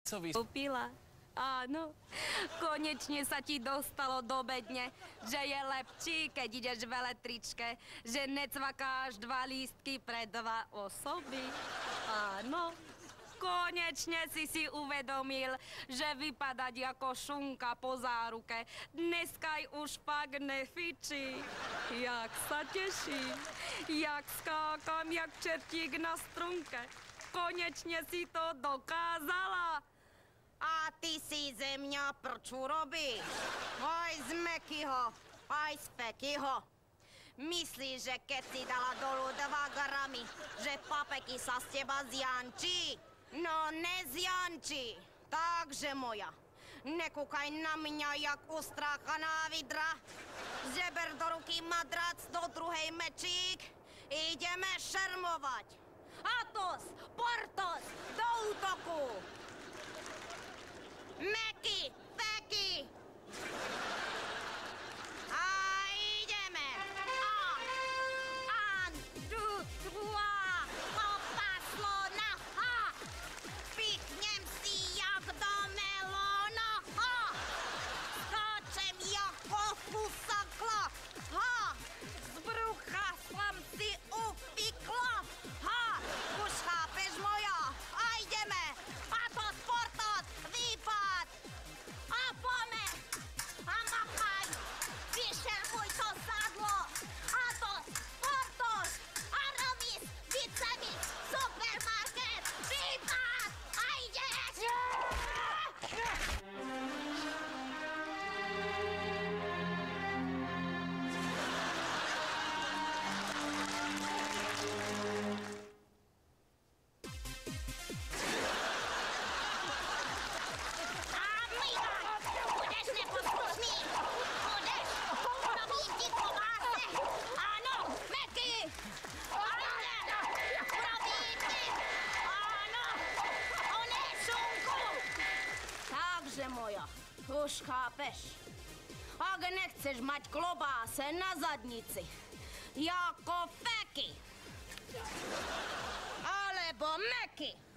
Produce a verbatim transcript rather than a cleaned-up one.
Co vy... Kúpila. Áno, konečne sa ti dostalo do bedne, že je lepší, keď ideš v električke, že necvakáš dva lístky pre dva osoby. Áno, konečne si si uvedomil, že vypadať ako šunka po záruke dneskaj už fakt nefičí. Jak sa teším, jak skákam, jak čertík na strunke. Konečne si to dokázala. A ty si ze mňa prču robíš? Aj z Mekyho, aj z Fekyho. Myslíš, že keď si dala dolu dva gramy, že papeky sa z teba zjančí? No nezjančí. Takže moja, nekúkaj na mňa jak ustráchaná vidra. Zeber do ruky madrac, do druhej mečík. Ideme šermovať. Atos, Portos, do útoku! Meky, Feky! A ideme! A, an, du, dva, popaslo na ha! Pichnem si jak do melóna, ha! Skáčem jako kusakla, ha! Z brucha som si upikla, ha! Už chápeš moja? A ideme! Patos, Portos, výpad! A pome! A machaj! Vyšerbuj to sadlo! Atos, Portos! Aramis, Vicemix, supermarket! Výpad! A ideš! Moja, už chápeš. Ak nechceš mať klobáse na zadnici, jako Feky, alebo Meky,